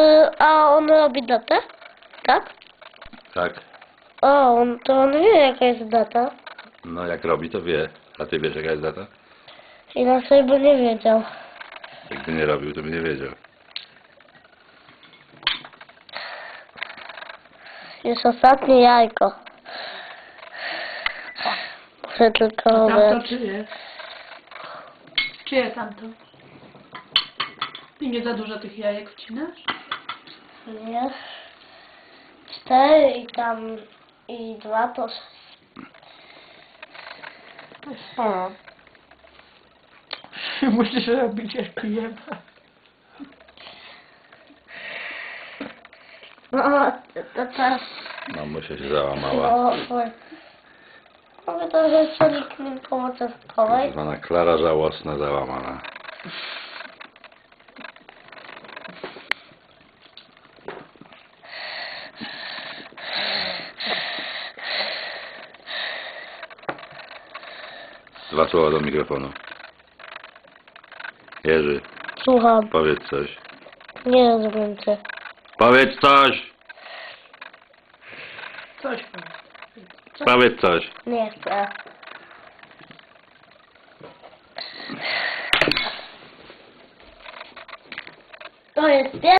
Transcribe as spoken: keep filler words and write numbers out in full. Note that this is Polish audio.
E, a on robi datę? Tak? Tak. O, on, to on wie jaka jest data. No jak robi, to wie. A ty wiesz, jaka jest data? Inaczej by nie wiedział. Jakby nie robił, to by nie wiedział. Jest ostatnie jajko. Muszę tylko A tamto obrać. czyje? Czyje tamto? I nie za dużo tych jajek wcinasz? Nie. Cztery i tam i dwa to To jest sporo. Musisz robić jak pijemy. no to teraz Mamusia się załamała. no oj. Mogę trochę przeniknąć pomocy stołowej. Zwana Klara żałosna, załamana. Dwa słowa do mikrofonu. Jerzy, Słucham, powiedz coś. nie rozumiem cię. Powiedz coś! Coś tam. Powiedz coś. Nie chcę. To jest